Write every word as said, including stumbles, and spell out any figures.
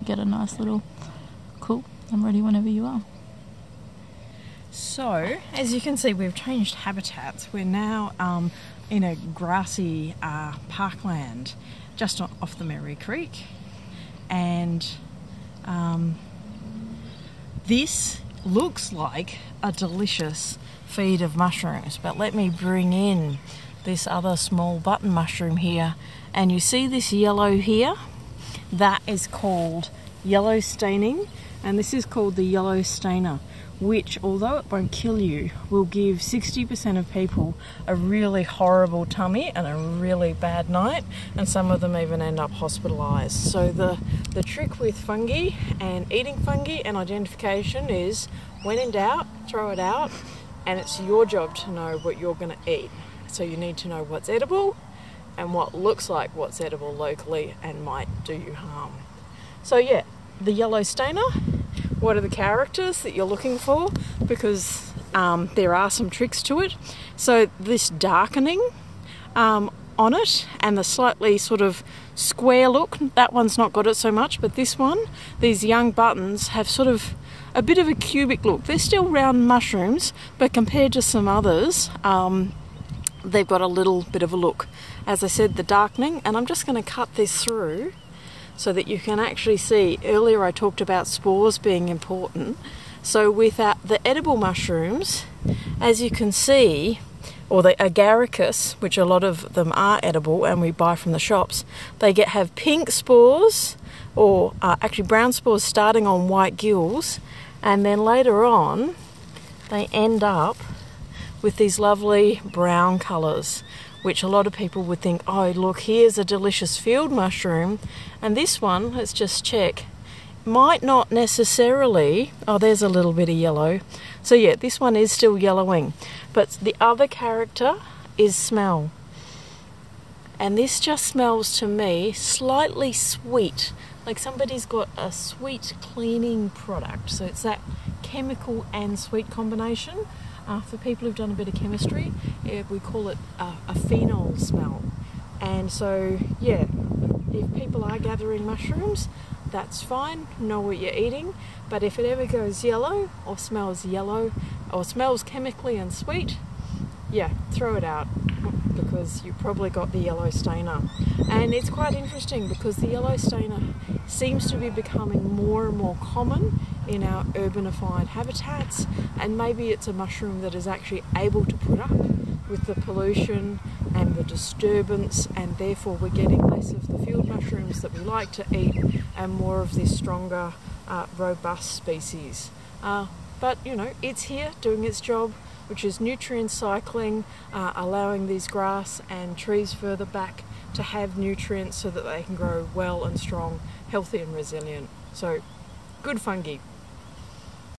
get a nice little cool. I'm ready whenever you are. So, as you can see, we've changed habitats. We're now um, in a grassy uh, parkland just off the Merri Creek, and um, this looks like a delicious feed of mushrooms. But let me bring in this other small button mushroom here, and you see this yellow here? That is called yellow staining, and this is called the yellow stainer, which, although it won't kill you, will give sixty percent of people a really horrible tummy and a really bad night, and some of them even end up hospitalised. So the, the trick with fungi and eating fungi and identification is, when in doubt, throw it out, and it's your job to know what you're going to eat. So you need to know what's edible and what looks like what's edible locally and might do you harm. So yeah, the yellow stainer. What are the characters that you're looking for? Because um, there are some tricks to it. So this darkening um, on it and the slightly sort of square look, that one's not got it so much, but this one, these young buttons have sort of a bit of a cubic look. They're still round mushrooms, but compared to some others, um, they've got a little bit of a look. As I said, the darkening, and I'm just going to cut this through so that you can actually see. Earlier I talked about spores being important. So with uh, the edible mushrooms, as you can see, or the agaricus, which a lot of them are edible and we buy from the shops, they get have pink spores, or uh, actually brown spores starting on white gills, and then later on they end up with these lovely brown colours, which a lot of people would think, oh look, here's a delicious field mushroom, and this one, let's just check, might not necessarily, oh there's a little bit of yellow, so yeah, this one is still yellowing, but the other character is smell, and this just smells to me slightly sweet, like somebody's got a sweet cleaning product, so it's that chemical and sweet combination. Uh, for people who've done a bit of chemistry, yeah, we call it a, a phenol smell. And so, yeah, if people are gathering mushrooms, that's fine, know what you're eating. But if it ever goes yellow, or smells yellow, or smells chemically and sweet, yeah, throw it out, because you've probably got the yellow stainer. And it's quite interesting because the yellow stainer seems to be becoming more and more common in our urbanified habitats, and maybe it's a mushroom that is actually able to put up with the pollution and the disturbance, and therefore we're getting less of the field mushrooms that we like to eat and more of this stronger, uh, robust species. Uh, but you know, it's here doing its job, which is nutrient cycling, uh, allowing these grass and trees further back to have nutrients so that they can grow well and strong, healthy and resilient. So good fungi.